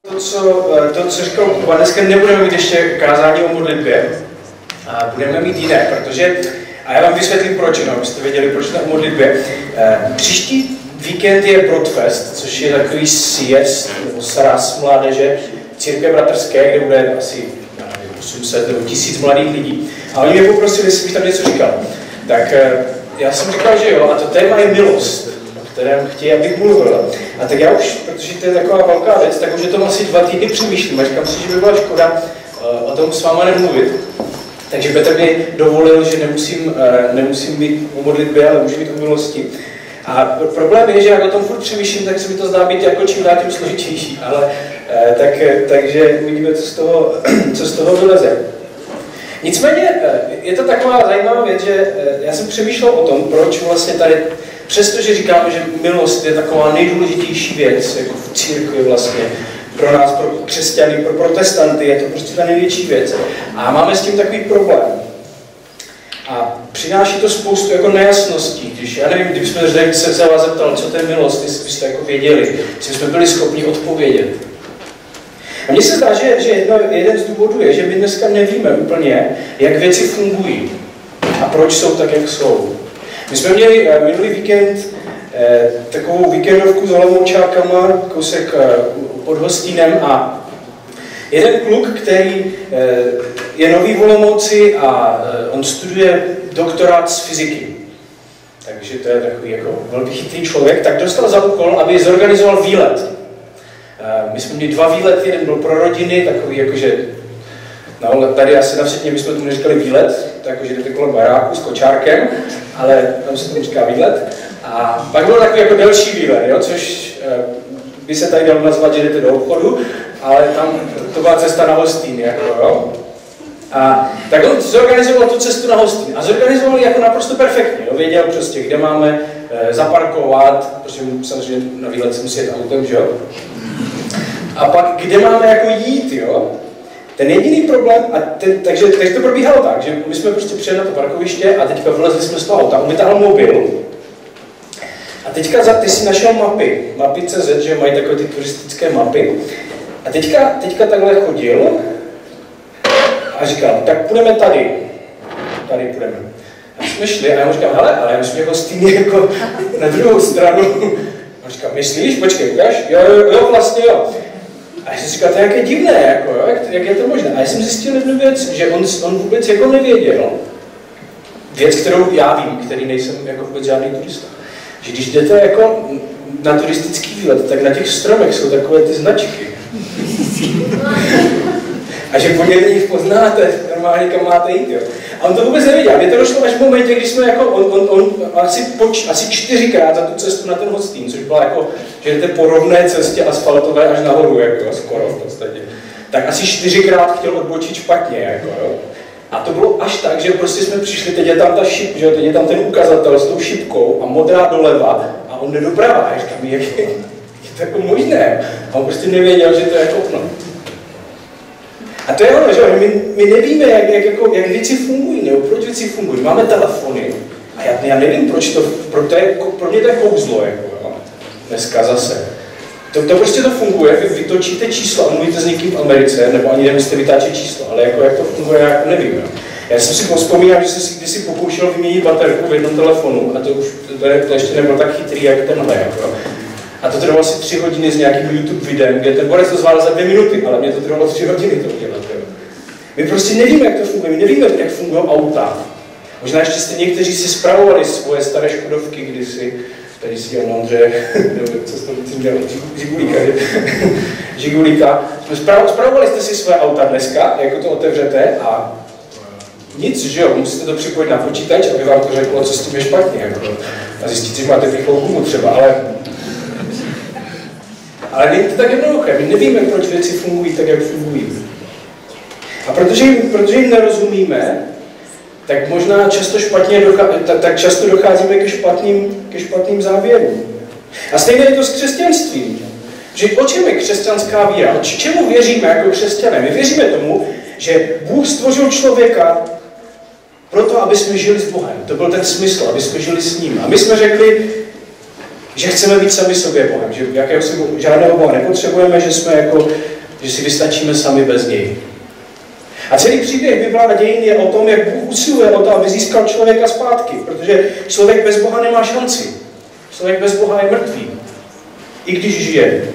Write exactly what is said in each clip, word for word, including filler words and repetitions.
To, co, to, co říkal Kuba, dneska nebudeme mít ještě kázání o modlitbě, a budeme mít jiné, protože, a já vám vysvětlím proč, no, abyste věděli, proč to o modlitbě. Příští víkend je Broadfest, což je takový sjezd nebo sraz mládeže církve bratrské, kde bude asi osm set nebo tisíc mladých lidí. A oni mě poprosili, jestli bych tam něco říkal. Tak já jsem říkal, že jo, a to téma je milost, o kterém chtějí, abych mluvil. A tak já už, protože to je taková velká věc, tak už je to asi dva týdny přemýšlím a říkám si, že by byla škoda uh, o tom s váma nemluvit. Takže Petr mi dovolil, že nemusím, uh, nemusím být o modlitbě, ale můžu být o milosti. A problém je, že jak o tom furt přemýšlím, tak se mi to zdá být jako čím dál tím složitější. Ale uh, tak, takže uvidíme, co z toho, co z toho vyleze. Nicméně je to taková zajímavá věc, že já jsem přemýšlel o tom, proč vlastně tady, přestože říkáme, že milost je taková nejdůležitější věc, jako v církvi vlastně, pro nás, pro křesťany, pro protestanty, je to prostě ta největší věc. A máme s tím takový problém. A přináší to spoustu jako nejasností, když, já nevím, kdybychom se vás zeptal, co to je milost, jestli byste jako věděli, jestli bychom byli schopni odpovědět. A mně se zdá, že, že jedno, jeden z důvodů je, že my dneska nevíme úplně, jak věci fungují a proč jsou tak, jak jsou. My jsme měli eh, minulý víkend eh, takovou víkendovku s Olomoučákama, kousek eh, pod Hostínem a jeden kluk, který eh, je nový v Olomouci a eh, on studuje doktorát z fyziky. Takže to je takový jako velmi chytrý člověk, tak dostal za úkol, aby zorganizoval výlet. My jsme měli dva výlety, jeden byl pro rodiny, takový jakože, no tady asi na Vsetně my jsme tomu neříkali výlet, takže jdete kolem baráku s kočárkem, ale tam se tomu říká výlet. A pak byl takový jako delší výlet, jo, což by se tady dalo nazvat, že jdete do obchodu, ale tam to byla cesta na Hostín, jako jo. A tak on zorganizoval tu cestu na Hostín a zorganizoval ji jako naprosto perfektně, jo, věděl prostě, kde máme e, zaparkovat, protože samozřejmě na výlet se musí jet autem, že jo. A pak, kde máme jako jít, jo? Ten jediný problém, a ten, takže, takže to probíhalo tak, že my jsme prostě přijeli na to parkoviště a teďka vylezli jsme z toho auta, on vytáhl mobil. A teďka za, ty si našel mapy, mapy tečka cé zet, že mají takové ty turistické mapy. A teďka, teďka takhle chodil a říkal, tak půjdeme tady, tady půjdeme. A jsme šli a já mu říkám, hele, ale já myslím, jako stejně jako na druhou stranu. A říkám, myslíš? Počkej, ukáž? Jo, jo, jo, vlastně jo. A já jsem říkal, to je jaké divné, jako, jo? Jak, jak je to možné? A já jsem zjistil jednu věc, že on, on vůbec jako nevěděl. Věc, kterou já vím, který nejsem jako vůbec žádný turista. Že když jdete jako na turistický výlet, tak na těch stromech jsou takové ty značky. A že podle nich poznáte normálně, kam máte jít, jo. A on to vůbec nevěděl. Mně to došlo až v momentě, kdy jsme jako, on, on, on asi, poč, asi čtyřikrát za tu cestu na ten Hostín, což byla jako, že jdete po rovné cestě asfaltové až nahoru, jako skoro v podstatě. Tak asi čtyřikrát chtěl odbočit špatně, jako jo. A to bylo až tak, že prostě jsme přišli, teď je tam ta šip, že jo, teď je tam ten ukazatel s tou šipkou a modrá doleva a on jde doprava. A já říkám, jak je, je to jako možné? A on prostě nevěděl, že to je jako okno. A to je ono, že my, my nevíme, jak, jak, jako, jak věci fungují, nebo proč věci fungují. Máme telefony a já, já nevím, proč to, pro, to je, pro mě to je kouzlo, jako, jo. Dneska zase. To, to prostě to funguje, vy vytočíte číslo a mluvíte s někým v Americe, nebo ani nemusíte vytáčet číslo, ale jako, jak to funguje, já jako nevím. Jo. Já jsem si vzpomínal, že jsem si kdysi pokoušel vyměnit baterku v jednom telefonu a to už to, to ještě nebylo tak chytrý, jak tenhle. Jako. A to trvalo asi tři hodiny s nějakým YouTube videem, kde ten borec to zvládl za dvě minuty, ale mě to trvalo tři hodiny to udělat. My prostě nevíme, jak to funguje, my nevíme, jak fungují auta. Možná ještě jste někteří si spravovali svoje staré Škodovky kdysi, tady si dělal Ondře, nebo co jste to dělal, Žigulíka, Žigulíka. Spravovali jste si svoje auta dneska, jako to otevřete a nic, že jo, musíte to připojit na počítač, aby vám to řeklo, co s tím je špatně. Jako. A zjistíte, že máte rychlou gumu třeba, ale Ale není to tak jednoduché, my nevíme, proč věci fungují tak, jak fungují. A protože jim, protože jim nerozumíme, tak možná často, špatně dochází, tak, tak často docházíme ke špatným, ke špatným závěrům. A stejně je to s křesťanstvím. Že o čem je křesťanská víra? O čemu věříme jako křesťané? My věříme tomu, že Bůh stvořil člověka proto, aby jsme žili s Bohem. To byl ten smysl, aby jsme žili s ním. A my jsme řekli, že chceme být sami sobě Bohem, že jakého si žádného Boha nepotřebujeme, že jsme jako že si vystačíme sami bez něj. A celý příběh Bible a dějin je o tom, jak Bůh usiluje o to, aby získal člověka zpátky, protože člověk bez Boha nemá šanci. Člověk bez Boha je mrtvý, i když žije.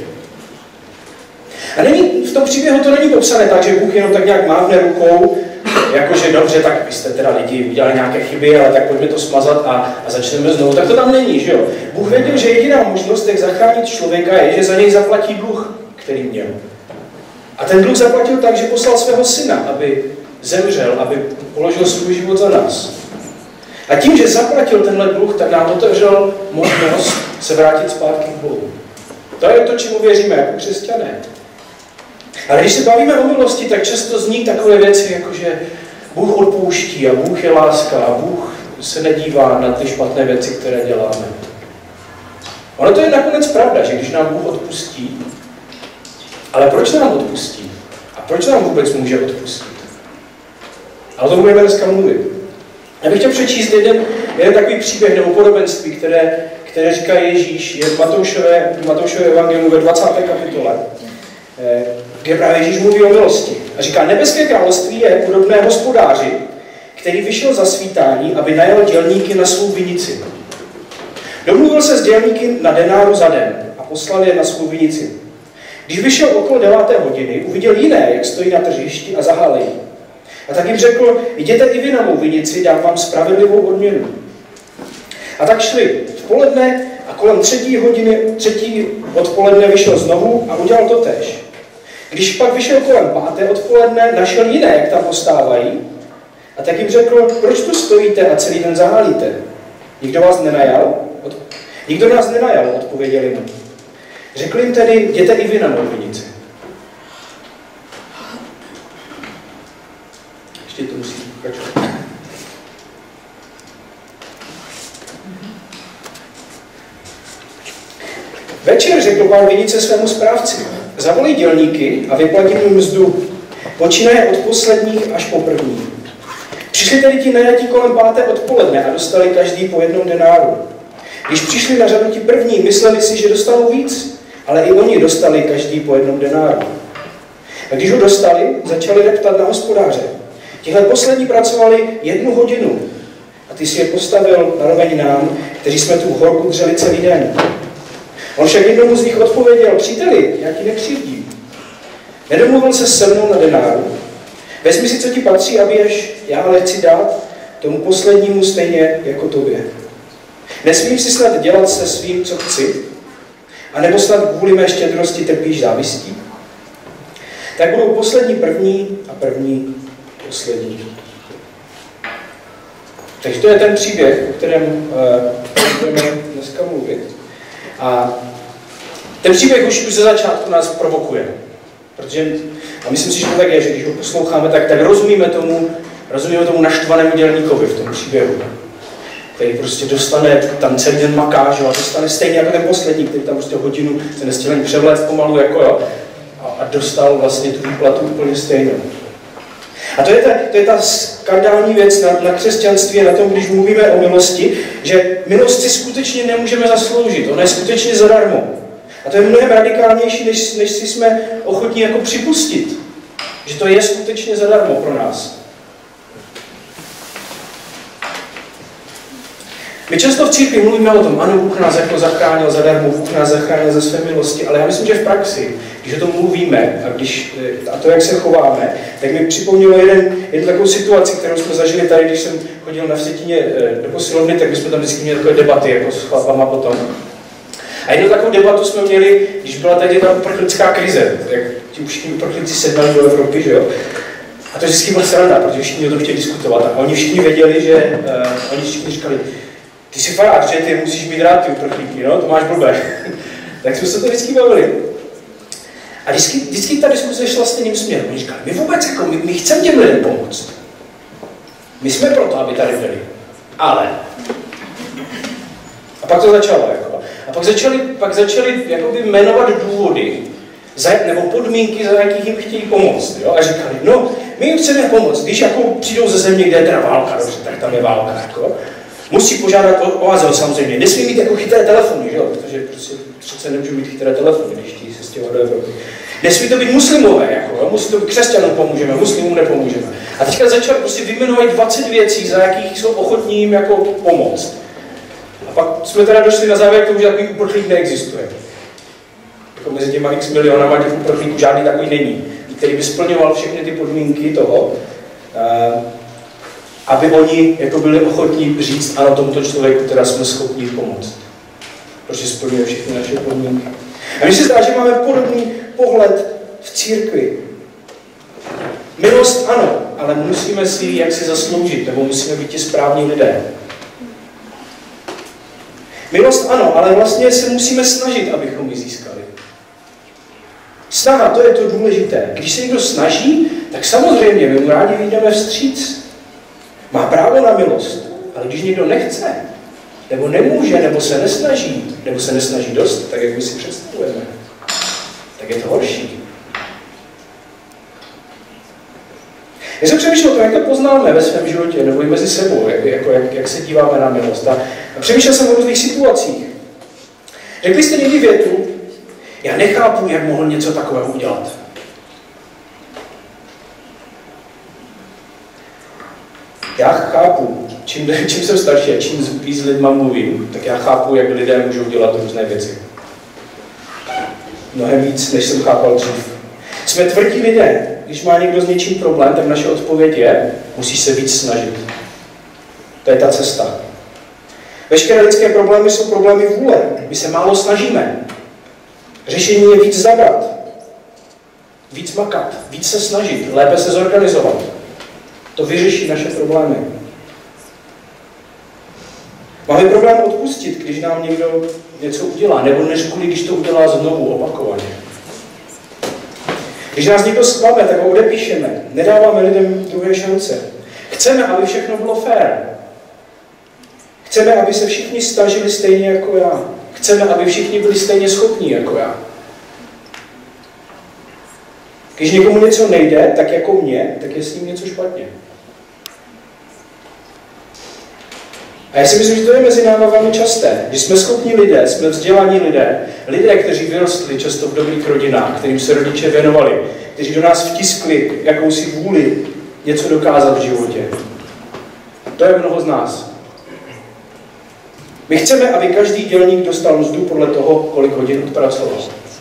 A není, v tom příběhu to není popsané tak, že Bůh jenom tak nějak mávne rukou, jakože dobře, tak vy jste teda lidi udělali nějaké chyby, ale tak pojďme to smazat a, a začneme znovu. Tak to tam není, že jo? Bůh věděl, že jediná možnost, jak zachránit člověka, je, že za něj zaplatí dluh, který měl. A ten dluh zaplatil tak, že poslal svého syna, aby zemřel, aby položil svůj život za nás. A tím, že zaplatil tenhle dluh, tak nám otevřel možnost se vrátit zpátky k Bohu. To je to, čemu věříme jako křesťané. Ale když se bavíme o milosti, tak často zní takové věci, jako že Bůh odpouští a Bůh je láska a Bůh se nedívá na ty špatné věci, které děláme. Ono to je nakonec pravda, že když nám Bůh odpustí, ale proč nám odpustí? A proč nám vůbec může odpustit? Ale o tom budeme dneska mluvit. Já bych chtěl přečíst jeden, jeden takový příběh nebo podobenství, které, které říká Ježíš, je v Matoušové, Matoušové evangeliu ve dvacáté kapitole, kde právě Ježíš mluví o milosti. A říká, nebeské království je podobné hospodáři, který vyšel za svítání, aby najal dělníky na svou vinici. Domluvil se s dělníky na denáru za den a poslal je na svou vinici. Když vyšel okolo deváté hodiny, uviděl jiné, jak stojí na tržišti a zahál ji. A tak jim řekl, jděte i vy na mou vinici, dám vám spravedlivou odměnu. A tak šli v poledne a kolem třetí hodiny, třetí odpoledne vyšel znovu a udělal to též. Když pak vyšel kolem páté odpoledne, našel jiné, jak tam postávají, a tak jim řekl, proč tu stojíte a celý den zahálíte? Nikdo vás nenajal? Od... Nikdo nás nenajal, odpověděli mu. Řekl jim tedy, jděte i vy na mou vinici. Ještě to musím pokračovat. Večer řekl pán vinice svému správci, zavolej dělníky a vyplatí mu mzdu, počínaje od posledních až po první. Přišli tedy ti najatí kolem páté odpoledne a dostali každý po jednom denáru. Když přišli na řadu ti první, mysleli si, že dostanou víc, ale i oni dostali každý po jednom denáru. A když ho dostali, začali reptat na hospodáře. Tihle poslední pracovali jednu hodinu a ty si je postavil naroveň nám, kteří jsme tu horku dřeli celý den. On však jednomu z nich odpověděl, příteli, já ti nekřivdím. Nedomluvil se se mnou na denáru. Vezmi si, co ti patří a běž, já ale chci dát tomu poslednímu stejně jako tobě. Nesmím si snad dělat se svým, co chci, a nebo snad kvůli mé štědrosti trpíš závistí? Tak budou poslední první a první poslední. Takže to je ten příběh, o kterém uh, budeme dneska mluvit. A ten příběh už, už ze začátku nás provokuje. Protože, a myslím si, že to tak je, že když ho posloucháme, tak, tak rozumíme tomu, rozumíme tomu naštvanému dělníkovi v tom příběhu. Který prostě dostane, tam celý den maká, že, a dostane stejně jako ten poslední, který tam prostě hodinu se nestihl ani převléct pomalu, jako jo, a, a dostal vlastně tu výplatu úplně stejnou. A to je ta, to je ta skandální věc na, na křesťanství, na tom, když mluvíme o milosti, že milost si skutečně nemůžeme zasloužit, ona je skutečně zadarmo. A to je mnohem radikálnější, než, než si jsme ochotní jako připustit, že to je skutečně zadarmo pro nás. My často v církvi mluvíme o tom, ano, Bůh nás jako zachránil zadarmo, Bůh nás zachránil ze své milosti, ale já myslím, že v praxi, když o tom mluvíme a, když, a to, jak se chováme, tak mi připomnělo jeden, jednu takovou situaci, kterou jsme zažili tady, když jsem chodil na Vsetíně do posilovny, tak my jsme tam vždycky měli takové debaty jako s chlapama potom. A jednu takovou debatu jsme měli, když byla tady ta uprchlická krize, jak ti všichni uprchlíci sednali do Evropy, že jo? A to vždycky byla sranda, protože všichni o tom chtěli diskutovat. A oni všichni věděli, že, uh, oni všichni říkali, ty jsi farář, že ty musíš mít rád ty uprchlíky, no, to máš blbé. Tak jsme se to vždycky bavili. A vždycky, vždycky ta diskuse šla stejným směrem. Oni říkali, my vůbec jako, my, my chceme těm lidem pomoct. My jsme proto, aby tady byli. Ale. A pak to začalo, jako. A pak začali, pak začali jakoby jmenovat důvody, za, nebo podmínky, za jakých jim chtějí pomoct. Jo? A říkali, no, my jim chceme pomoct, když jako přijdou ze země, kde je teda válka, dobře, tak tam je válka, jako. Musí požádat o, o azyl samozřejmě. Nesmí mít jako chytré telefony, že jo? Protože prostě přece nemůžu mít chytré telefony, když chtějí se stěhovat do Evropy. Nesmí to být muslimové, jako, jo? Musí to být křesťanům pomůžeme, muslimům nepomůžeme. A teďka začal prostě vyjmenovat dvacet věcí, za jakých jsou ochotní jim jako pomoct. A pak jsme teda došli na závěr k tomu, že takový uprchlík neexistuje. Jako mezi těma x milionama těch uprchlíků žádný takový není, který by splňoval všechny ty podmínky toho, aby oni jako byli ochotní říct, ano, tomuto člověku teda jsme schopni pomoct. Protože splňuje všechny naše podmínky. A mně se zdá, že máme podobný pohled v církvi. Milost ano, ale musíme si ji jaksi zasloužit, nebo musíme být ti správní lidé. Milost ano, ale vlastně se musíme snažit, abychom ji získali. Snaha, to je to důležité. Když se někdo snaží, tak samozřejmě my mu rádi vyjdeme vstříc. Má právo na milost, ale když někdo nechce, nebo nemůže, nebo se nesnaží, nebo se nesnaží dost, tak jak my si představujeme, tak je to horší. Já jsem přemýšlel o tom, jak to poznáme ve svém životě, nebo i mezi sebou, jak, jako, jak, jak se díváme na milost. A, a přemýšlel jsem o různých situacích. Řekli jste někdy větu, já nechápu, jak mohl něco takového udělat. Já chápu, čím, čím jsem starší a čím víc s lidma mluvím, tak já chápu, jak lidé můžou dělat různé věci. Mnohem víc, než jsem chápal dřív. Jsme tvrdí lidé. Když má někdo s něčím problém, tak naše odpověď je, musíš se víc snažit. To je ta cesta. Veškeré lidské problémy jsou problémy vůle. My se málo snažíme. Řešení je víc zabrat. Víc makat. Víc se snažit. Lépe se zorganizovat. To vyřeší naše problémy. Máme problém odpustit, když nám někdo něco udělá, nebo než kvůli, když to udělá znovu, opakovaně. Když nás někdo zklame, tak ho odepíšeme. Nedáváme lidem druhé šance. Chceme, aby všechno bylo fér. Chceme, aby se všichni snažili stejně jako já. Chceme, aby všichni byli stejně schopní jako já. Když někomu něco nejde, tak jako mě, tak je s ním něco špatně. A já si myslím, že to je mezi námi velmi časté. Když jsme schopní lidé, jsme vzdělaní lidé, lidé, kteří vyrostli často v dobrých rodinách, kterým se rodiče věnovali, kteří do nás vtiskli jakousi vůli něco dokázat v životě. To je mnoho z nás. My chceme, aby každý dělník dostal mzdu podle toho, kolik hodin odpracoval.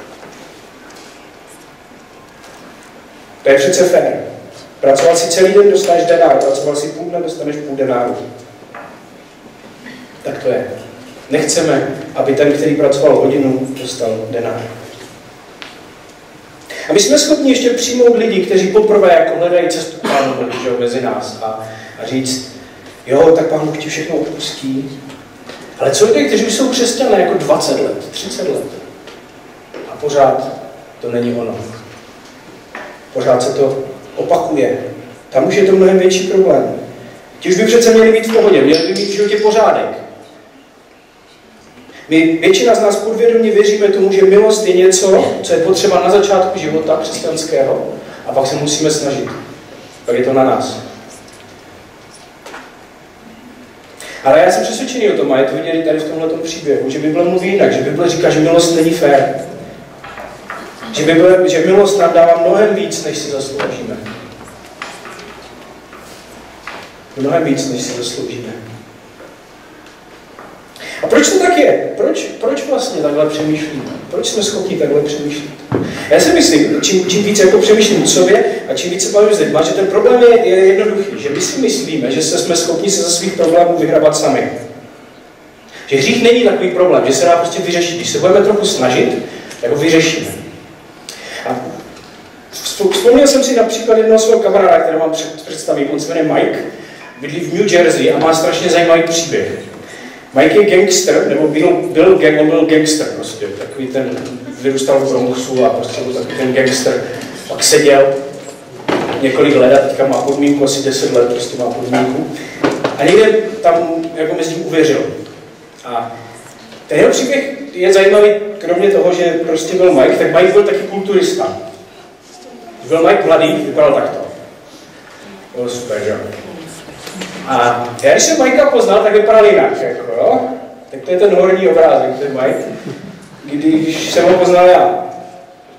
To je přece fér. Pracoval si celý den, dostaneš denár, pracoval si půl dne, dostaneš půl denáru. Tak to je. Nechceme, aby ten, který pracoval hodinu, dostal denár. A my jsme schopni ještě přijmout lidi, kteří poprvé jako hledají cestu k Pánu Bohu mezi nás a, a říct, jo, tak Pán Bůh ti všechno odpustí. Ale co lidé, kteří už jsou křesťané jako dvacet let, třicet let a pořád to není ono. Pořád se to opakuje. Tam už je to mnohem větší problém. Ti už by přece měli být v pohodě, měli by mít v životě pořádek. My, většina z nás podvědomě věříme tomu, že milost je něco, co je potřeba na začátku života křesťanského a pak se musíme snažit. Pak je to na nás. Ale já jsem přesvědčený o tom, a je to vidět tady v tomhletom příběhu, že Bible mluví jinak, že Bible říká, že milost není fér. Že, Bible, že milost nám dává mnohem víc, než si zasloužíme. Mnohem víc, než si zasloužíme. A proč to tak je? Proč, proč vlastně takhle přemýšlíme? Proč jsme schopni takhle přemýšlet? Já si myslím, čím, čím víc jako přemýšlím o sobě a čím více bavím s lidma, že ten problém je, je jednoduchý. Že my si myslíme, že se jsme schopni se ze svých problémů vyhrabat sami. Že hřích není takový problém, že se dá prostě vyřešit. Když se budeme trochu snažit, tak ho vyřešíme. A vzpomněl jsem si například jednoho svého kamaráda, kterého mám představit. On se jmenuje Mike, bydlí v New Jersey a má strašně zajímavý příběh. Mike je gangster, nebo byl, byl, gang, on byl gangster prostě, takový ten, vyrůstal v Bronxu a prostě byl takový ten gangster, pak seděl několik let a teďka má podmínku, asi deset let prostě má podmínku a někde tam jako mezi tím uvěřil. A ten jeho příběh je zajímavý, kromě toho, že prostě byl Mike, tak Mike byl taky kulturista. Když byl Mike mladý, vypadal takto. Byl super, že? A já když jsem Mikea poznal, tak vypadal jinak, jako, jo? Tak to je ten horní obrázek, ten Mike, když jsem ho poznal já.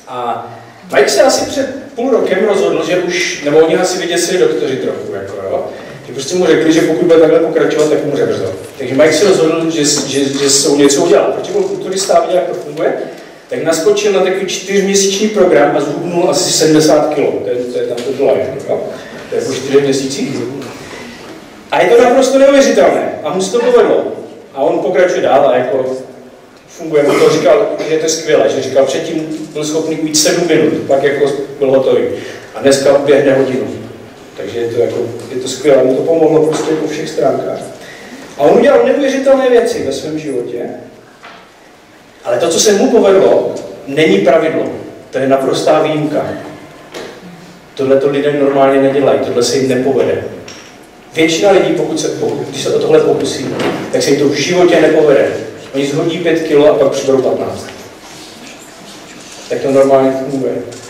A Mike se asi před půl rokem rozhodl, že už, nebo oni asi vyděsili doktoři trochu, jako jo. Že prostě mu řekli, že pokud bude takhle pokračovat, tak umře brzo. Takže Mike si rozhodl, že, že, že jsou něco udělat. Protože byl kulturista a viděl, jak to funguje, tak naskočil na takový čtyřměsíční program a zhubnul asi sedmdesát kilo. To je, to je tam to bylo, jo. To je po čtyřech měsících. A je to naprosto neuvěřitelné. A mu se to povedlo. A on pokračuje dál a jako funguje. On to říkal, že je to skvělé, že říkal, předtím byl schopný ujít sedm minut, pak jako byl hotový. A dneska běhne hodinu. Takže je to, jako, je to skvělé, mu to pomohlo prostě po všech stránkách. A on udělal neuvěřitelné věci ve svém životě. Ale to, co se mu povedlo, není pravidlo. To je naprostá výjimka. Tohle to lidé normálně nedělají, tohle se jim nepovede. Většina lidí, pokud se, pokud, když se o tohle pokusí, tak se jim to v životě nepovede. Oni zhodí pět kilo a pak přiberou patnáct. Tak to normálně funguje.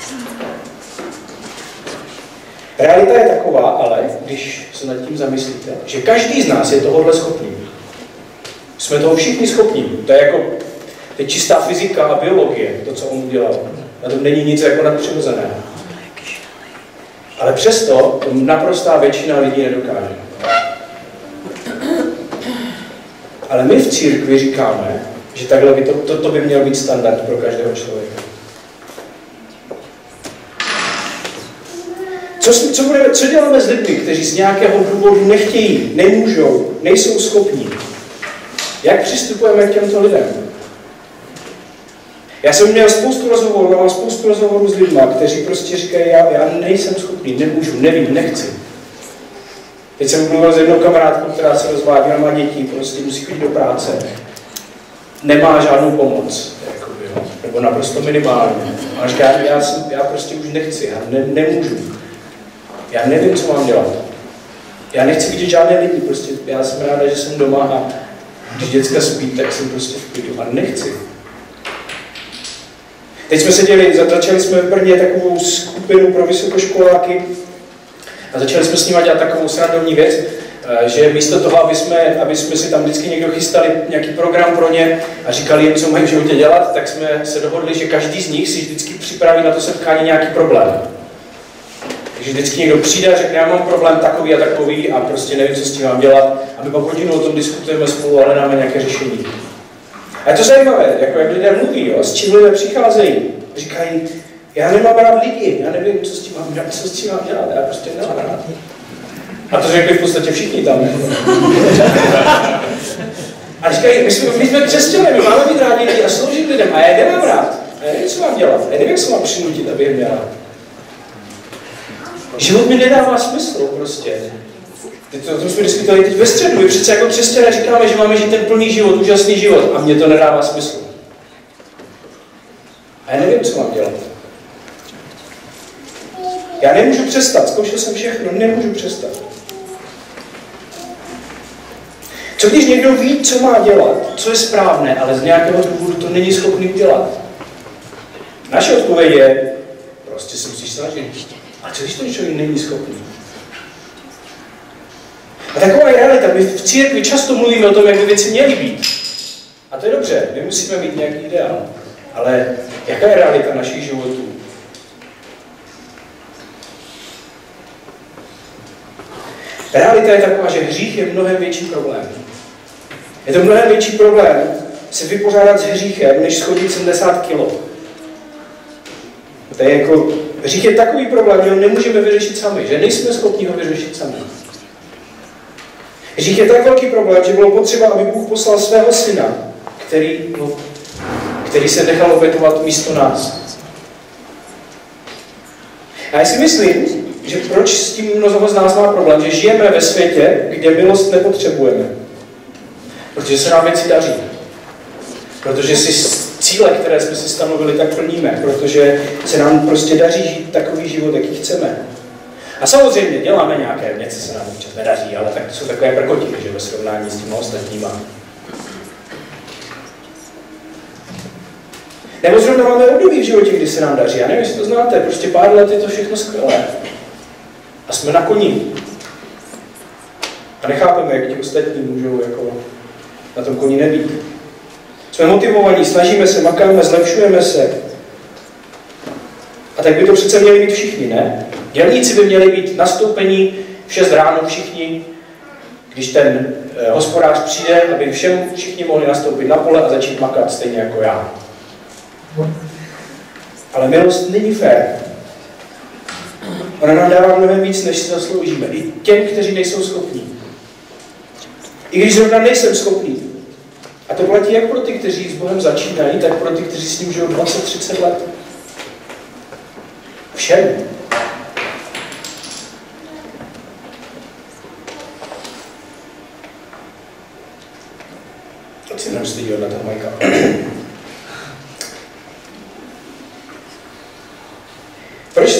Realita je taková, ale když se nad tím zamyslíte, že každý z nás je tohohle schopný. Jsme toho všichni schopní. To je jako to je čistá fyzika a biologie, to, co on udělal. Na tom není nic jako nadpřirozeného. Ale přesto naprostá většina lidí nedokáže. Ale my v církvi říkáme, že takhle by to, to, to by měl být standard pro každého člověka. Co, co, budeme, co děláme s lidmi, kteří z nějakého důvodu nechtějí, nemůžou, nejsou schopní? Jak přistupujeme k těmto lidem? Já jsem měl spoustu rozhovorů, mám spoustu rozhovorů s lidmi, kteří prostě říkají, já, já nejsem schopný, nemůžu, nevím, nechci. Teď jsem mluvil s jednou kamarádkou, která se rozvádila, má děti, prostě musí chodit do práce. Nemá žádnou pomoc, jakoby, no, nebo naprosto minimálně. A říká, já, jsem, já prostě už nechci, já ne, nemůžu. Já nevím, co mám dělat. Já nechci vidět žádné lidi, prostě já jsem ráda, že jsem doma a když děcka spí, tak jsem prostě v klidu a nechci. Teď jsme seděli, začali jsme v Brně takovou skupinu pro vysokoškoláky a začali jsme s nimi dělat takovou srandovní věc, že místo toho, aby jsme, aby jsme si tam vždycky někdo chystali nějaký program pro ně a říkali jim, co mají v životě dělat, tak jsme se dohodli, že každý z nich si vždycky připraví na to setkání nějaký problém. Takže vždycky někdo přijde a řekne, já mám problém takový a takový a prostě nevím, co s tím mám dělat a my pak hodinu o tom diskutujeme spolu a hledáme nějaké řešení. A je to zajímavé, jako jak lidé mluví, jo, s čím lidé přicházejí. Říkají, já nemám rád lidi, já nevím, co s tím mám dělat, co s tím mám dělat, já prostě nemám rád. A to řekli v podstatě všichni tam. A říkají, my jsme, my jsme křesťané, my máme být rádi lidi a sloužit lidem a já je nemám rád. A já nevím, co mám dělat, já nevím, jak se mám přinutit, aby je měl rád. Život mi nedává smysl prostě. To, to jsme diskutovali teď ve středu. My přece jako křesťané říkáme, že máme žít ten plný život, úžasný život a mně to nedává smysl. A já nevím, co mám dělat. Já nemůžu přestat, zkoušel jsem všechno, nemůžu přestat. Co když někdo ví, co má dělat, co je správné, ale z nějakého důvodu to není schopný udělat? Naše odpověď je, prostě se musíš snažit. A co když to člověk není schopný? A taková je realita. My v církvi často mluvíme o tom, jak by věci měly být. A to je dobře, my musíme mít nějaký ideál. Ale jaká je realita našich životů? Realita je taková, že hřích je mnohem větší problém. Je to mnohem větší problém se vypořádat s hříchem, než schodit sedmdesát kilo. To je jako, hřích je takový problém, že ho nemůžeme vyřešit sami, že nejsme schopni ho vyřešit sami. Hřích je tak velký problém, že bylo potřeba, aby Bůh poslal svého syna, který, no, který se nechal obětovat místo nás. A já si myslím, že proč s tím mnoho z nás má problém, že žijeme ve světě, kde milost nepotřebujeme. Protože se nám věci daří. Protože si cíle, které jsme si stanovili, tak plníme. Protože se nám prostě daří žít takový život, jaký chceme. A samozřejmě děláme nějaké věci, se nám občas nedaří, ale tak to jsou takové prkotiny, že ve srovnání s těma ostatníma. Nebo zrovna máme období v životě, kdy se nám daří. Já nevím, jestli to znáte, prostě pár let je to všechno skvělé. A jsme na koni. A nechápeme, jak ti ostatní můžou jako na tom koni nebýt. Jsme motivovaní, snažíme se, makáme, zlepšujeme se. tak by to přece měli být všichni, ne? Dělníci by měli být nastoupení v šest ráno všichni, když ten eh, hospodář přijde, aby všem všichni mohli nastoupit na pole a začít makat stejně jako já. Ale milost není fér. Ona nám dává mnohem víc, než si zasloužíme. I těm, kteří nejsou schopní. I když zrovna nejsem schopný. A to platí jak pro ty, kteří s Bohem začínají, tak pro ty, kteří s ním žijou dvacet třicet let. Všem. Teď si nemusíte dívat na toho Majka. Proč?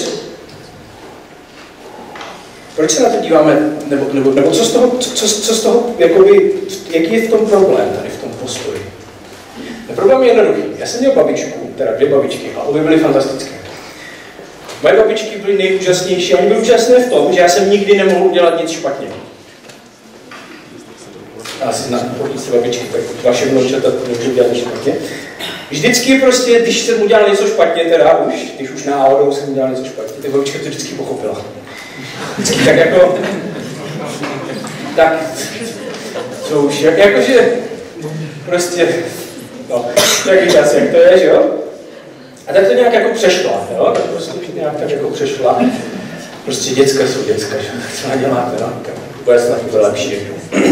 Proč se na to díváme, nebo, nebo, nebo co z toho, co, co z toho jakoby, jaký je v tom problém tady v tom postoji? Ten problém je jednoduchý. Já jsem měl babičku, teda dvě babičky, a obě byly fantastické. Moje babičky byly nejúžasnější a oni byly úžasné v tom, že já jsem nikdy nemohl udělat nic špatně. Asi na pokud babičky, tak vaše vnoučata nemůžu dělat nic špatně. Vždycky prostě, když jsem udělal něco špatně, teda už, když už náhodou jsem udělal něco špatně, tak babička to vždycky pochopila. Vždycky tak jako, tak, co už, jak, jakože, prostě, no, taky čas, jak to je, že jo? A tak to nějak jako přešla, jo? Tak prostě nějak tak jako přešla. Prostě děcka jsou děcka, že? Tak co naděláte, no? Tak bude snad to lepší, jako.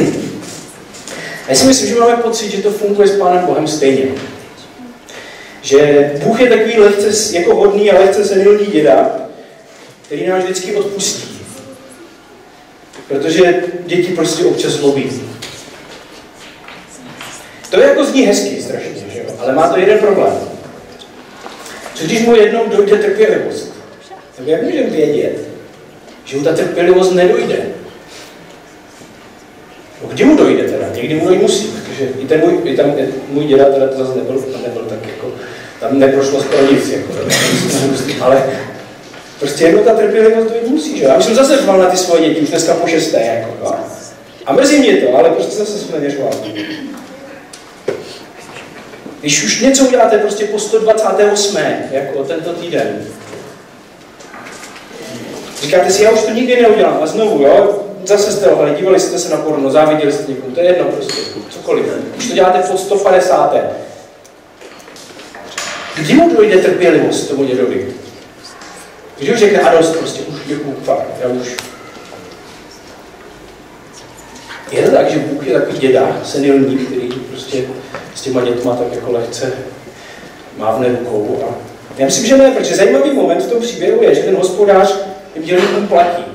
Já si myslím, že máme pocit, že to funguje s Pánem Bohem stejně. Že Bůh je takový lehce jako hodný a lehce senilní děda, který nás vždycky odpustí. Protože děti prostě občas zlobí. To je jako zní hezký strašně, že jo? Ale má to jeden problém. Co když mu jednou dojde trpělivost? Tak jak můžeme vědět, že mu ta trpělivost nedojde? No, kdy mu dojde teda? Někdy mu dojde musí, protože i ten můj, i tam, můj děda teda to zase nebyl, tam nebyl tak jako, tam neprošlo skoro nic, jako, ale prostě jednou ta trpělivost dojde musí, že? Já už jsem zase řval na ty svoje děti, už dneska po šesté, jako, jo? A mrzí mě to, ale prostě zase jsem na ně řval. Když už něco uděláte prostě po sto dvacáté osmé jako tento týden, říkáte si, já už to nikdy neudělám a znovu, jo, zase jste ohledali, dívali jste se na porno, záviděli jste někomu, to je jedno prostě, cokoliv. Už to děláte po sto padesáté Kdy mu dojde trpělivost tomu dědovi? Když už řekne, a dost prostě, už děkuju, fakt, já už. Je to tak, že Bůh je takový děda, senilní, který prostě s těma dětma tak jako lehce mávne rukou. A já myslím, že ne, protože zajímavý moment v tom příběhu je, že ten hospodář těm dělníkům platí.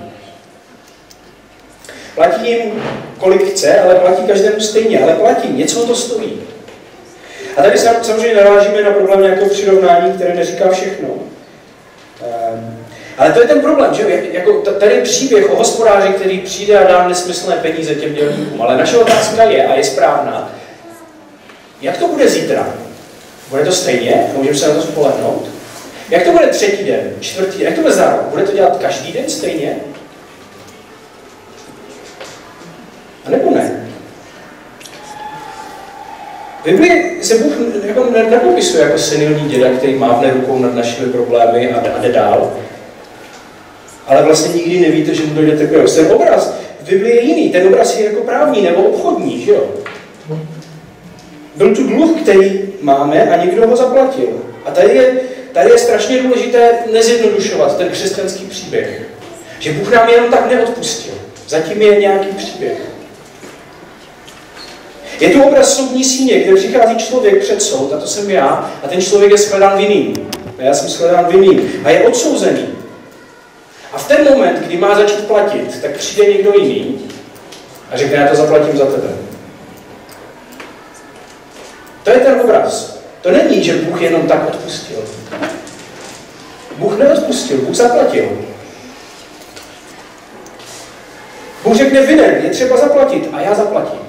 Platí jim, kolik chce, ale platí každému stejně, ale platí, něco to stojí. A tady samozřejmě narážíme na problém nějakého přirovnání, které neříká všechno. Um, ale to je ten problém, že jako tady je příběh o hospodáři, který přijde a dá nesmyslné peníze těm dělníkům. Ale naše otázka je, a je správná, jak to bude zítra? Bude to stejně? Můžeme se na to spolehnout? Jak to bude třetí den, čtvrtý den? Jak to bude za rok? Bude to dělat každý den stejně? A nebo ne? V Biblii se Bůh jako nepopisuje jako senilní děda, který mávne rukou nad našimi problémy a jde dál. Ale vlastně nikdy nevíte, že mu dojde trpělivost. Ten obraz v Biblii je jiný. Ten obraz je jako právní nebo obchodní, že jo? Byl tu dluh, který máme a někdo ho zaplatil. A tady je, tady je strašně důležité nezjednodušovat ten křesťanský příběh. Že Bůh nám jenom tak neodpustil. Zatím je nějaký příběh. Je tu obraz soudní síně, kde přichází člověk před soud, a to jsem já, a ten člověk je shledán vinným. A já jsem shledán vinným. A je odsouzený. A v ten moment, kdy má začít platit, tak přijde někdo jiný a řekne, já to zaplatím za tebe. To je ten obraz. To není, že Bůh jenom tak odpustil. Bůh neodpustil, Bůh zaplatil. Bůh řekne vinen, je třeba zaplatit a já zaplatím.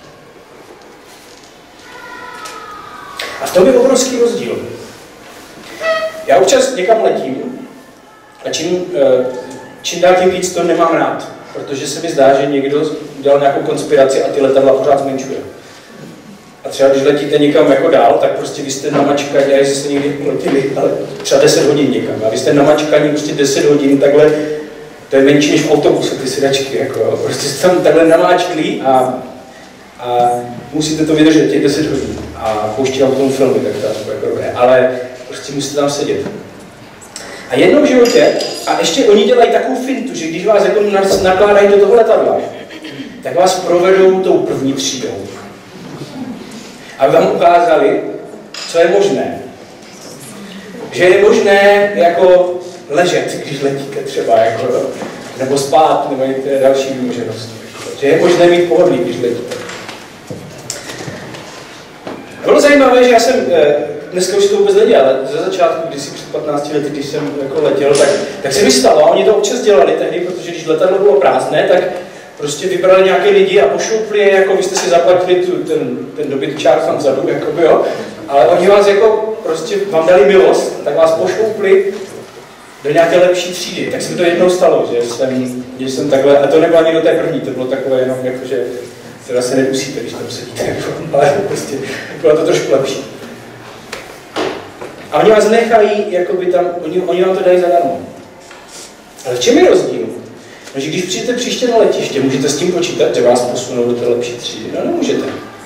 A v tom je obrovský rozdíl. Já občas někam letím a čím, čím dál tím víc to nemám rád, protože se mi zdá, že někdo udělal nějakou konspiraci a ty letadla pořád zmenšuje. A třeba když letíte někam jako dál, tak prostě vy jste namačkaní, a jestli jste někdy letěli, ale třeba deset hodin někam, a vy jste namačkaní prostě deset hodin, takhle, to je menší než v autobuse, ty sedačky, jako jo. Prostě jste tam takhle namáčklí a, a musíte to vydržet těch deset hodin. A pouští vám k tomu filmy, tak to je jako dobré, ale prostě musíte tam sedět. A jednou v životě, a ještě oni dělají takovou fintu, že když vás jako nakládají do toho letadla, tak vás provedou tou první třídou. Aby vám ukázali, co je možné. Že je možné jako ležet, když letíte třeba, jako, nebo spát, nebo některé další možnosti. Že je možné mít pohodlí, když letíte. Bylo zajímavé, že já jsem, dneska už to vůbec nedělal, ale ze začátku, když si před patnácti lety, když jsem jako letěl, tak, tak se mi stalo, a oni to občas dělali tehdy, protože když letadlo bylo prázdné, tak prostě vybrali nějaké lidi a pošoupli je, jako vy jste si zaplatili tu, ten, ten dobytčák tam vzadu, jakoby, jo, ale oni vás jako prostě vám dali milost, tak vás pošoupli do nějaké lepší třídy. Tak se mi to jednou stalo, že jsem, že jsem takhle, a to nebylo ani do té první, to bylo takové jenom jako, že teda se nedusíte, když tam sedíte, ale prostě bylo to trošku lepší. A oni vás nechají, jakoby tam, oni, oni vám to dají zadarmo. Ale v čem je rozdíl? No, že když přijete příště na letiště, můžete s tím počítat, že vás posunou do té lepší třídy? No, nemůžete.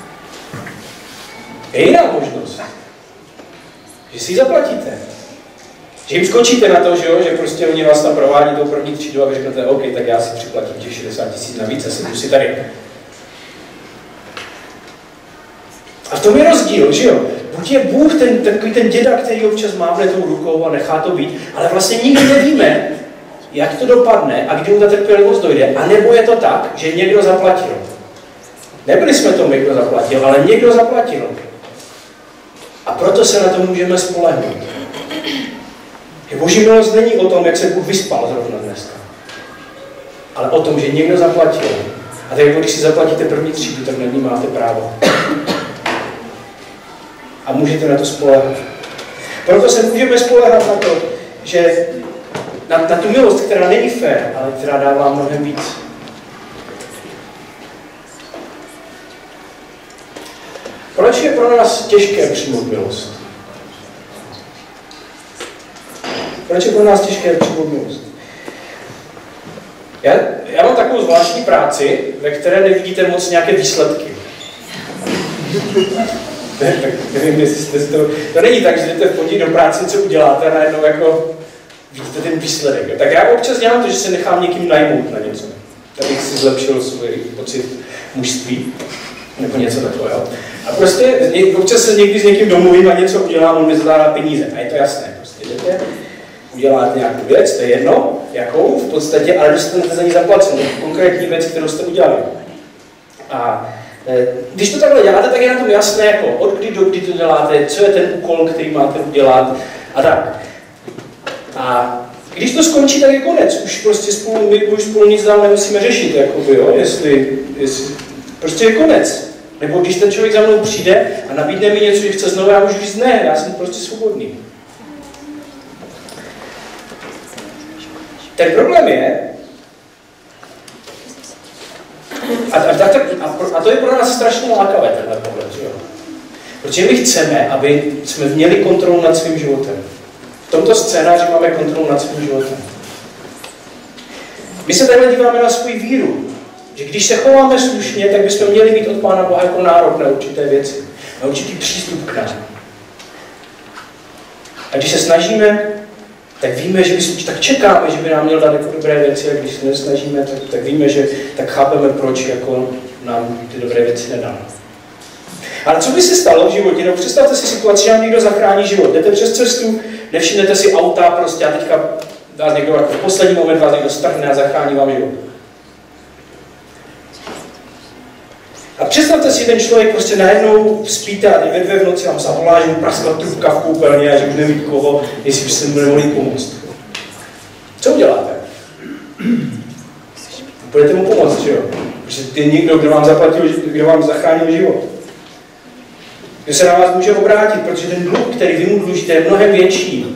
Je jiná možnost. Že si ji zaplatíte. Že jim skočíte na to, že, jo, že prostě oni vás tam provádí tou první třídu a vy řeknete, OK, tak já si připlatím těch šedesát tisíc navíc a sednu si tady. A v tom je rozdíl, že jo? Buď je Bůh ten, takový ten děda, který občas mávne tou rukou a nechá to být, ale vlastně nikdy nevíme, jak to dopadne a kdy mu ta trpělivost dojde, anebo je to tak, že někdo zaplatil. Nebyli jsme to my, kdo zaplatil, ale někdo zaplatil. A proto se na to můžeme spolehnout. Že Boží milost není o tom, jak se Bůh vyspal zrovna dneska, ale o tom, že někdo zaplatil. A tak když si zaplatíte první třídu, tak nad ní máte právo. A můžete na to spoléhat. Proto se můžeme spoléhat na to, že na, na tu milost, která není fér, ale která dává mnohem víc. Proč je pro nás těžké přijmout milost? Proč je pro nás těžké přijmout milost? Já, já mám takovou zvláštní práci, ve které nevidíte moc nějaké výsledky. Ne, tak nevím, jestli jste to... To není tak, že jdete v pondělí do práce, co uděláte a najednou jako vidíte ten výsledek. Tak já občas dělám to, že se nechám někým najmout na něco. Abych si zlepšil svůj pocit mužství. Nebo něco takového. A prostě občas se někdy s někým domluvím a něco udělám, on mi zadá peníze. A je to jasné. Prostě jdete, uděláte nějakou věc, to je jedno, jakou v podstatě, ale dostanete za ní zaplacenou. Konkrétní věc, kterou jste udělali. A když to takhle děláte, tak je na tom jasné, jako od kdy do kdy to děláte, co je ten úkol, který máte udělat a tak. A když to skončí, tak je konec. Už prostě spolu, my už spolu nic dál nemusíme řešit, jakoby, jo, jestli, jestli, prostě je konec. Nebo když ten člověk za mnou přijde a nabídne mi něco, že chce znovu, já už říct ne, já jsem prostě svobodný. Ten problém je, a, a, a, a to je pro nás strašně lákavé, tenhle pohled, jo? Protože my chceme, aby jsme měli kontrolu nad svým životem. V tomto scénáři máme kontrolu nad svým životem. My se takhle díváme na svou víru, že když se chováme slušně, tak bychom měli mít od Pána Boha jako nárok na určité věci, na určitý přístup k nám. A když se snažíme, tak víme, že bychom, tak čekáme, že by nám měl dát jako dobré věci, a když se nesnažíme, tak, tak víme, že tak chápeme, proč jako nám ty dobré věci nedá. Ale co by se stalo v životě? No, představte si situaci, že vám někdo zachrání život. Jdete přes cestu, nevšimnete si auta, prostě a teďka vás někdo jako v poslední moment vás někdo strhne a zachrání vám život. A představte si, ten člověk prostě najednou spíte a ve dvě v noci vám zavolá, že mu praskla trubka v koupelně a že už neví koho, jestli byste mu nemohli pomoct. Co uděláte? Budete mu pomoct, že jo? Protože ty někdo, kdo vám zaplatil, kdo vám zachránil život. Kdo se na vás může obrátit, protože ten dluh, který vy mu dlužíte, je mnohem větší.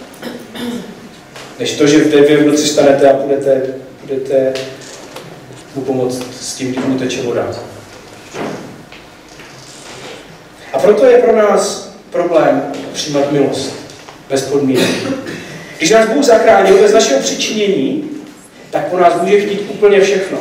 Než to, že v té dvě v noci stanete a budete, budete mu pomoct s tím, když mu teče voda. A proto je pro nás problém přijímat milost bez podmínek. Když nás Bůh zachránil bez našeho přičinění, tak po nás může chtít úplně všechno.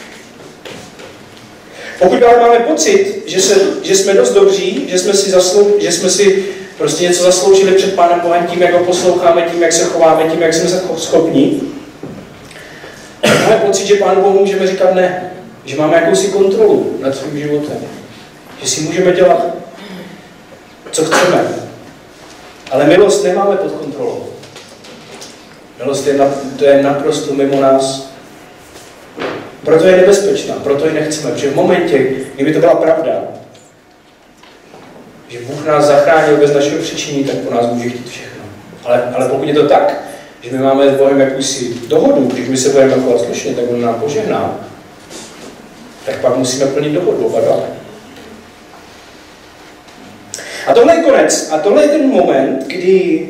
Pokud ale máme pocit, že, se, že jsme dost dobří, že jsme, si zaslou, že jsme si prostě něco zasloužili před Pánem Bohem tím, jak ho posloucháme, tím, jak se chováme, tím, jak jsme schopní, máme pocit, že Pánu Bohu můžeme říkat ne, že máme jakousi kontrolu nad svým životem, že si můžeme dělat, co chceme. Ale milost nemáme pod kontrolou. Milost je, na, to je naprosto mimo nás. Proto je nebezpečná, proto ji nechceme, protože v momentě, kdyby to byla pravda, že Bůh nás zachránil bez našeho přičinění, tak po nás může chtít všechno. Ale, ale pokud je to tak, že my máme s Bohem jakousi dohodu, když my se budeme chovat slušně, tak on nám požehná, tak pak musíme plnit dohodu oba dva. A tohle je konec. A tohle je ten moment, kdy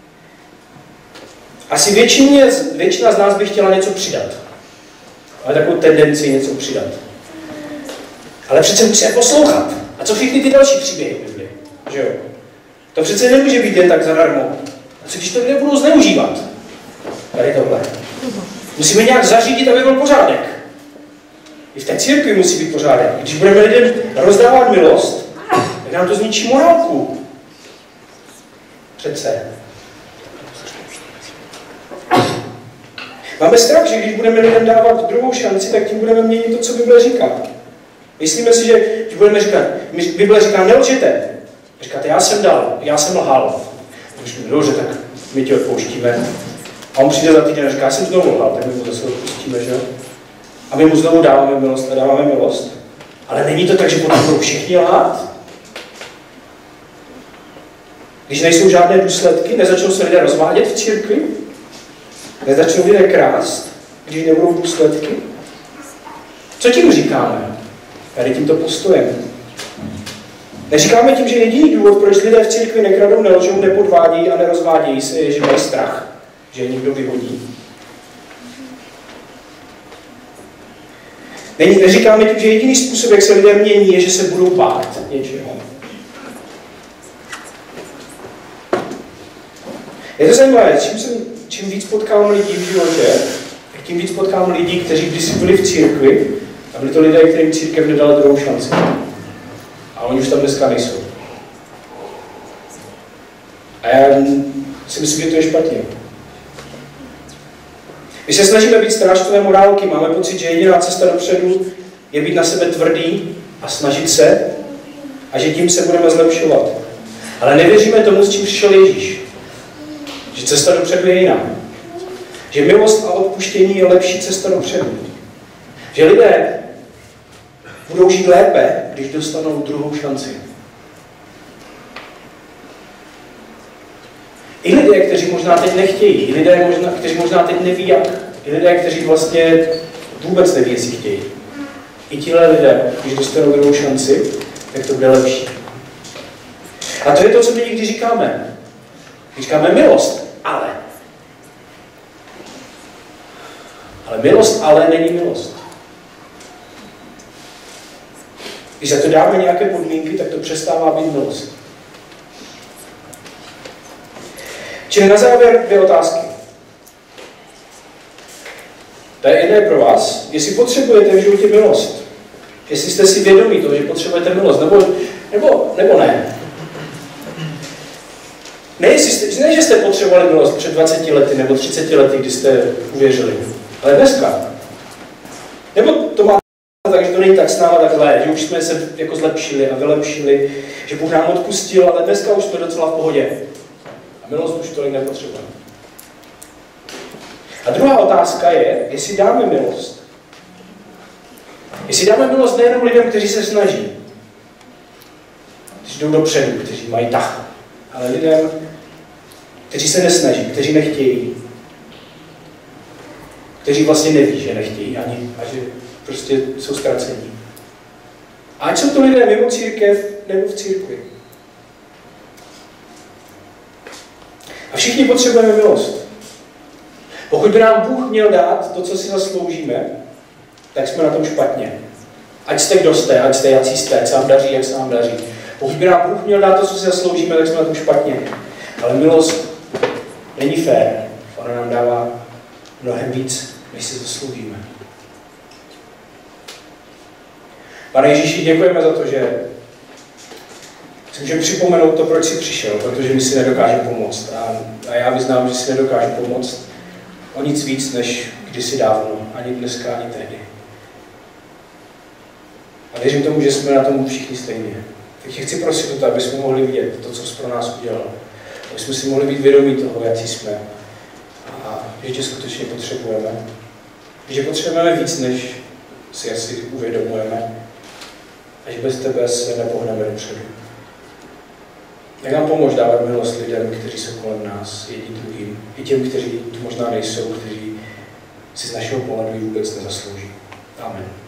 asi většině, většina z nás by chtěla něco přidat. Máme takovou tendenci něco přidat. Ale přece musíme poslouchat. A co všechny ty další příběhy v Biblii? Že jo? To přece nemůže být jen tak zadarmo. A co když to lidé budou zneužívat? Tady tohle. Musíme nějak zařídit, aby byl pořádek. I v té církvi musí být pořádek. Když budeme lidem rozdávat milost, tak nám to zničí morálku. Přece. Máme strach, že když budeme lidem dávat druhou šanci, tak tím budeme měnit to, co Bible říká. Myslíme si, že když budeme říkat, Bible říká, nelžete. Říkáte, já jsem dal, já jsem lhal. Říkáte, dobře, tak my ti odpouštíme. A on přijde za týden a říká, já jsem znovu lhal, tak my mu zase odpustíme, že jo? A my mu znovu dáváme milost a dáváme milost. Ale není to tak, že potom budou všichni lhát? Když nejsou žádné důsledky, nezačnou se lidé rozvádět v církvi? Nezačnou lidé krást, když nebudou důsledky? Co tím říkáme? Tady tímto postojem. Neříkáme tím, že jediný důvod, proč lidé v církvi nekradou, nelžou, nepodvádějí a nerozvádějí se, je, že mají strach, že je někdo vyhodí. Neříkáme tím, že jediný způsob, jak se lidé mění, je, že se budou bát něčeho. Je to zajímavé, čím, jsem, čím víc potkávám lidí v životě, tak tím víc potkávám lidí, kteří kdysi byli v církvi a byli to lidé, kterým církev nedala druhou šanci. A oni už tam dneska nejsou. A já si myslím, že to je špatně. My se snažíme být strážcové morálky, máme pocit, že jediná cesta dopředu je být na sebe tvrdý a snažit se a že tím se budeme zlepšovat. Ale nevěříme tomu, s čím přišel Ježíš. Že cesta dopředu je jiná. Že milost a odpuštění je lepší cesta dopředu. Že lidé budou žít lépe, když dostanou druhou šanci. I lidé, kteří možná teď nechtějí, i lidé, možná, kteří možná teď neví jak, i lidé, kteří vlastně vůbec neví, jestli chtějí. I tihle lidé, když dostanou druhou šanci, tak to bude lepší. A to je to, co my někdy říkáme. Říkáme milost, ale. Ale milost, ale není milost. Když za to dáme nějaké podmínky, tak to přestává být milost. Čili na závěr dvě otázky. Ta jedna je pro vás, jestli potřebujete v životě milost. Jestli jste si vědomí toho, že potřebujete milost, nebo, nebo, nebo ne. Ne, jste, ne, že jste potřebovali milost před dvaceti lety nebo třiceti lety, kdy jste uvěřili, ale dneska. Nebo to má tak, že to není tak s náma takhle, že už jsme se jako zlepšili a vylepšili, že Bůh nám odpustil, ale dneska už jsme docela v pohodě. A milost už tolik nepotřebujeme. A druhá otázka je, jestli dáme milost. Jestli dáme milost nejenom lidem, kteří se snaží, kteří jdou dopředu, kteří mají tah, ale lidem, kteří se nesnaží, kteří nechtějí, kteří vlastně neví, že nechtějí ani a že prostě jsou ztracení. Ať jsou to lidé mimo církev nebo v církvi. A všichni potřebujeme milost. Pokud by nám Bůh měl dát to, co si zasloužíme, tak jsme na tom špatně. Ať jste kdo jste, ať jste jací jste, ať se vám daří, jak se vám daří. Pokud by nám Bůh měl dát to, co si zasloužíme, tak jsme na tom špatně. Ale milost není fér. Ona nám dává mnohem víc, než si zasloužíme. Pane Ježíši, děkujeme za to, že si můžeme připomenout to, proč jsi přišel, protože my si nedokážeme pomoct. A, a já vyznám, že si nedokážu pomoct o nic víc, než kdysi dávno, ani dneska, ani tehdy. A věřím tomu, že jsme na tom všichni stejně. Tak tě chci prosit o to, aby jsme mohli vidět to, co jsi pro nás udělal. Aby jsme si mohli být vědomí toho, jaký jsme. A že tě skutečně potřebujeme. Že potřebujeme víc, než si asi uvědomujeme. A že bez tebe se nepohneme dopředu. Jak nám pomož dávat milost lidem, kteří jsou kolem nás, jedním druhým, i těm, kteří tu možná nejsou, kteří si z našeho pohledu vůbec nezaslouží. Amen.